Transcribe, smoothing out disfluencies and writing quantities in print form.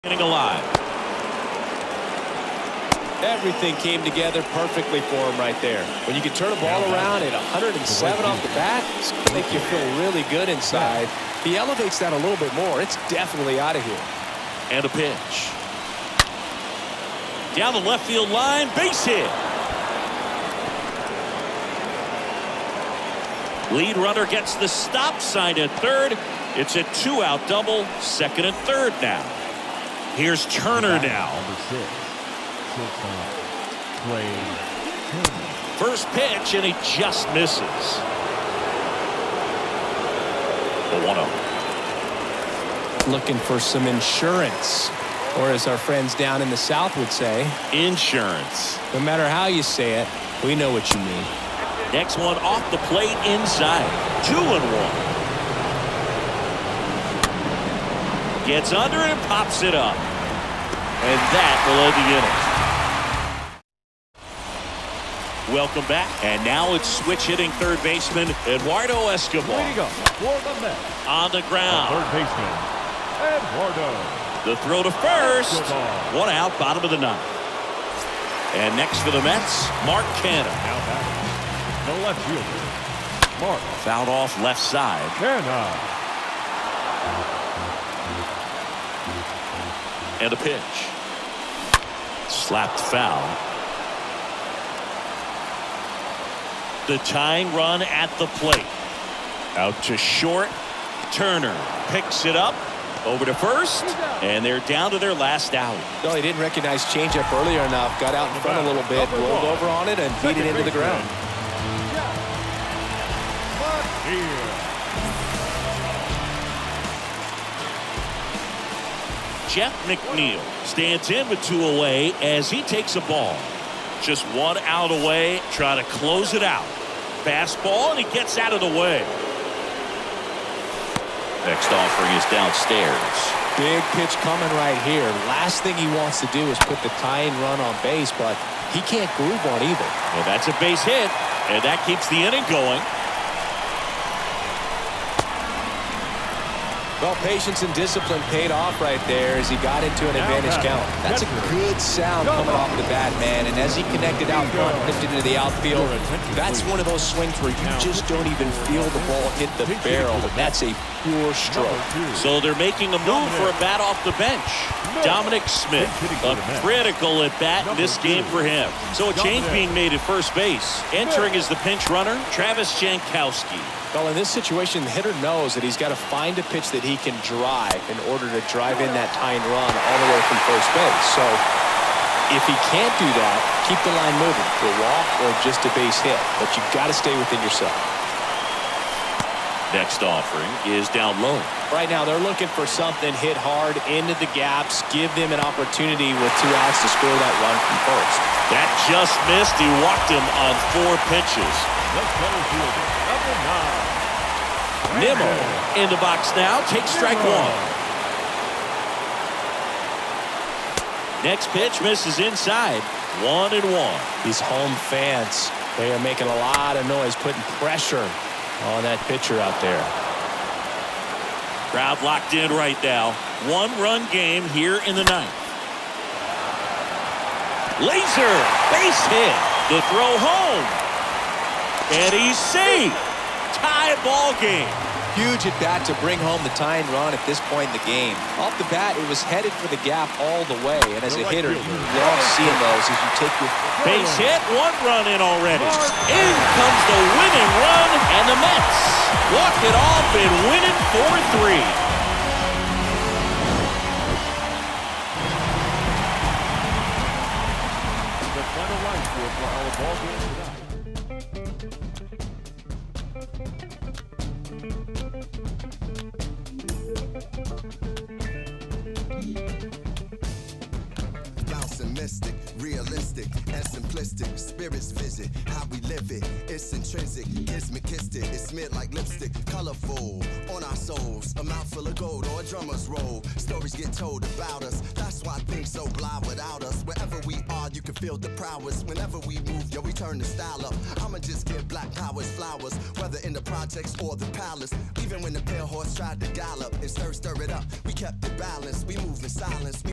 Getting alive. Everything came together perfectly for him right there. When you can turn a ball around at 107 off the bat, it's going to make you feel really good inside. If he elevates that a little bit more, it's definitely out of here. And a pitch. Down the left field line, base hit. Lead runner gets the stop sign at third. It's a two-out double, second and third now. Here's Turner now. First pitch, and he just misses. The 1-0. Looking for some insurance, or as our friends down in the South would say, insurance. No matter how you say it, we know what you mean. Next one off the plate inside. 2-1. Gets under and pops it up. And that will end the inning. Welcome back. And now it's switch hitting third baseman Eduardo Escobar. Way to go for the Mets. On the ground. Third baseman Eduardo. The throw to first. 1 out, bottom of the ninth. And next for the Mets, Mark Canha. Now batting. The left fielder, Mark. Fouled off left side. Canha. And a pitch. Slapped foul. The tying run at the plate. Out to short. Turner picks it up. Over to first. And they're down to their last out. No, he didn't recognize changeup earlier enough. Got out in front a little bit. Rolled over on it and beat it into the ground. Jeff McNeil stands in with 2 away as he takes a ball. Just 1 out away, try to close it out. Fastball, and he gets out of the way. Next offering is downstairs. Big pitch coming right here. Last thing he wants to do is put the tying run on base, but he can't groove one either. Well, that's a base hit, and that keeps the inning going. Well, patience and discipline paid off right there as he got into an advantage count. That's a good sound coming off the bat, man. And as he connected out front, lifted into the outfield, that's one of those swings where you just don't even feel the ball hit the barrel. And that's a pure stroke. So they're making a move for a bat off the bench. Dominic Smith, a critical at bat in this game for him. So a change being made at first base. Entering is the pinch runner, Travis Jankowski. Well, in this situation, the hitter knows that he's got to find a pitch that he can drive in order to drive in that tying run all the way from first base. So if he can't do that, keep the line moving to a walk or just a base hit. But you've got to stay within yourself. Next offering is down low. Right now, they're looking for something hit hard into the gaps, give them an opportunity with 2 outs to score that run from first. That just missed. He walked him on 4 pitches. Left center fielder, number 9. Nimmo in the box now, takes strike 1. Next pitch misses inside. 1-1. These home fans, they are making a lot of noise, putting pressure on that pitcher out there. Crowd locked in right now. 1-run game here in the 9th. Laser, base hit. The throw home. And he's safe. Tie ball game. Huge at bat to bring home the tying run at this point in the game. Off the bat, it was headed for the gap all the way. And as a hitter, you love seeing those as you take your base hit. 1 run in already. In comes the winning run, and the Mets walk it off and win it 4-3. The final line score for our ball game tonight. Mystic, realistic, and simplistic. Spirits visit how we live it. It's intrinsic, kismet, it's smeared like lipstick. Colorful on our souls, a mouthful of gold or a drummer's roll. Stories get told about us. That's why things so blind without us. Wherever we are, you can feel the prowess. Whenever we move, yo, we turn the style up. I'ma just give black powers flowers, whether in the projects or the palace. Even when the pale horse tried to gallop and stir it up, we kept it balanced. We move in silence.